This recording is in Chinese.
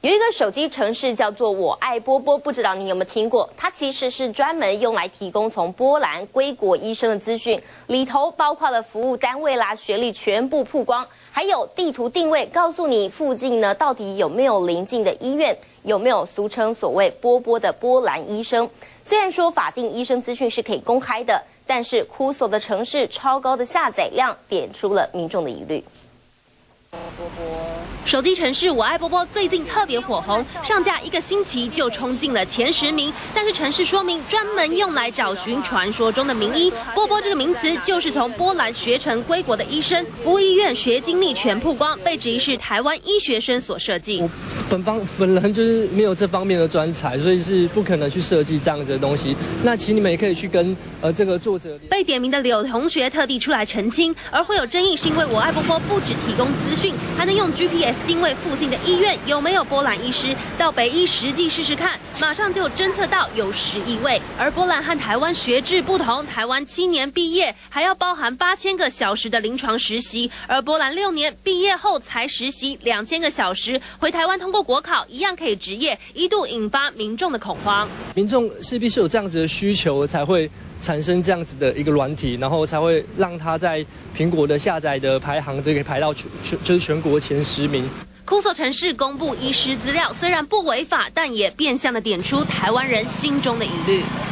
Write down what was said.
有一个手机程式叫做我爱波波，不知道你有没有听过？它其实是专门用来提供从波兰归国医生的资讯，里头包括了服务单位啦、学历全部曝光，还有地图定位，告诉你附近呢到底有没有邻近的医院，有没有俗称所谓波波的波兰医生。虽然说法定医生资讯是可以公开的，但是Kuso的程式超高的下载量点出了民众的疑虑。 手机程式我爱波波最近特别火红，上架1个星期就冲进了前10名。但是程式说明专门用来找寻传说中的名医，波波这个名词就是从波兰学成归国的医生，服务医院学经历全曝光，被质疑是台湾医学生所设计。 我本人就是没有这方面的专才，所以是不可能去设计这样子的东西。那其实你们也可以去跟这个作者。 被点名的柳同学特地出来澄清，而会有争议是因为我爱波波不只提供资讯，还能用 GPS 定位附近的医院有没有波兰医师，到北医实际试试看，马上就侦测到有11位。而波兰和台湾学制不同，台湾7年毕业还要包含8000个小时的临床实习，而波兰6年毕业后才实习2000个小时，回台湾通过国考一样可以执业，一度引发民众的恐慌。 民众势必是有这样子的需求，才会产生这样子的一个软体，然后才会让它在苹果的下载的排行就可以排到全国前10名。 Kuso 程式公布医师资料，虽然不违法，但也变相的点出台湾人心中的疑虑。